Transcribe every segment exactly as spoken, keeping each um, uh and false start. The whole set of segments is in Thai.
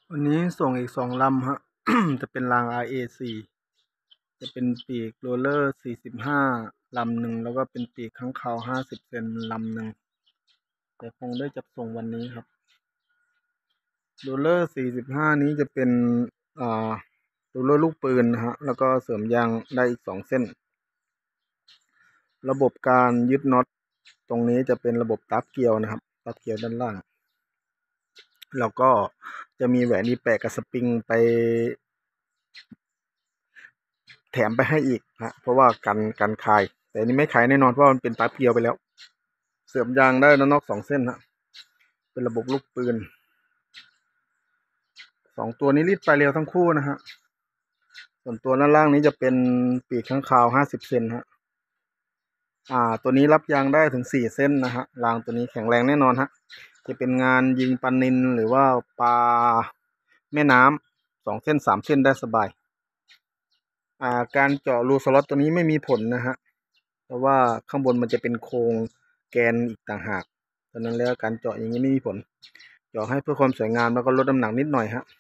วันนี้ส่งอีกสองลำฮะ จะเป็นราง อาร์ เอ สี่ จะเป็นปีกโรลเลอร์ สี่สิบห้า ลำหนึ่งแล้วก็เป็นปีกค้างคาว ห้าสิบ เซนลำหนึ่งแต่คงได้จัดส่งวันนี้ครับโรลเลอร์ สี่สิบห้า นี้จะเป็นอ่าโรลเลอร์ลูกปืนนะฮะแล้วก็เสริมยางได้อีกสองเส้นระบบการยึดน็อตตรงนี้จะเป็นระบบตับเกลียวนะครับตับเกลียวด้านล่างแล้วก็จะมีแหวนอีแปะกับสปริงไปแถมไปให้อีกนะเพราะว่ากันกันคายแต่นี้ไม่ขายแน่นอนเพราะมันเป็นตับเกลียวไปแล้วเสริมยางได้แล้วนอกสองเส้นนะเป็นระบบลูกปืนสองตัวนี้รีดปลายเร็วทั้งคู่นะฮะส่วนตัวด้านล่างนี้จะเป็นปีกข้างคาวห้าสิบเซนฮะอ่าตัวนี้รับยางได้ถึงสี่เส้นนะฮะรางตัวนี้แข็งแรงแน่นอนฮะจะเป็นงานยิงปลานิลหรือว่าปลาแม่น้ำสองเส้นสามเส้นได้สบายอ่าการเจาะรูสล็อตตัวนี้ไม่มีผลนะฮะเพราะว่าข้างบนมันจะเป็นโครงแกนอีกต่างหากฉะนั้นแล้วการเจาะอย่างนี้ไม่มีผลเจาะให้เพื่อความสวยงามแล้วก็ลดน้ำหนักนิดหน่อยฮะ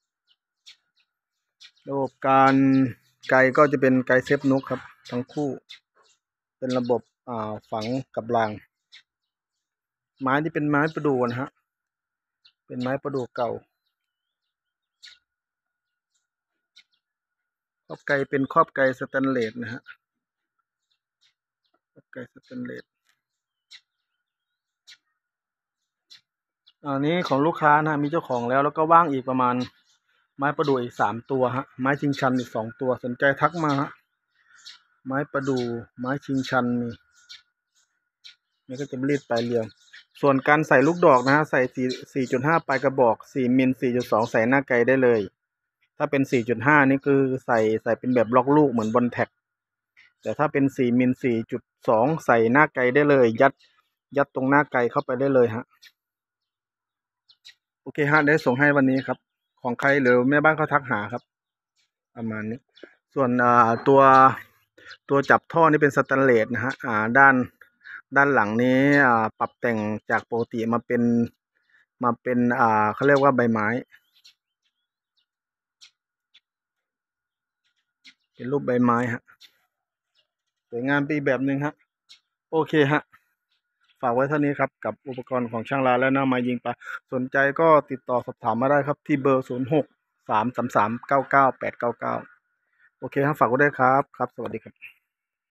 ระบบการไกก็จะเป็นไกเซฟนุกครับทั้งคู่เป็นระบบอ่าฝังกับรางไม้ที่เป็นไม้ประดู่นะฮะเป็นไม้ประดู่เก่าครอบไกเป็นครอบไกสแตนเลสนะฮะครอบไกสแตนเลสอันนี้ของลูกค้านะมีเจ้าของแล้วแล้วก็ว่างอีกประมาณไม้ประดู่อีกสามตัวฮะไม้ชิงชันอีกสองตัวสนใจทักมาฮะไม้ประดู่ไม้ชิงชันมีนี่ก็จะรีดปลายเรียวส่วนการใส่ลูกดอกนะฮะใส่สี่จุดห้าปลายกระบอกสี่มิลสี่จุดสองใส่หน้าไกได้เลยถ้าเป็นสี่จุดห้านี่คือใส่ใส่เป็นแบบล็อกลูกเหมือนบอลแท็กแต่ถ้าเป็นสี่มิลสี่จุดสองใส่หน้าไกได้เลยยัดยัดตรงหน้าไกเข้าไปได้เลยฮะโอเคฮะได้ส่งให้วันนี้ครับของใครหรือแม่บ้านเขาทักหาครับประมาณนี้ส่วนอ่าตัวตัวจับท่อนี่เป็นสแตนเลสนะฮะอ่าด้านด้านหลังนี้อ่าปรับแต่งจากปกติมาเป็นมาเป็นอ่าเขาเรียกว่าใบไม้เป็นรูปใบไม้ฮะสวยงามไปอีกแบบหนึ่งฮะโอเคฮะฝากไว้เท่านี้ครับกับอุปกรณ์ของช่างลาและหน้าไม้ยิงปลาสนใจก็ติดต่อสอบถามมาได้ครับที่เบอร์ศูนย์หกสามสามสามเก้าเก้าแปดเก้าเก้าโอเคครับฝากไว้ด้วยครับครับสวัสดีครับ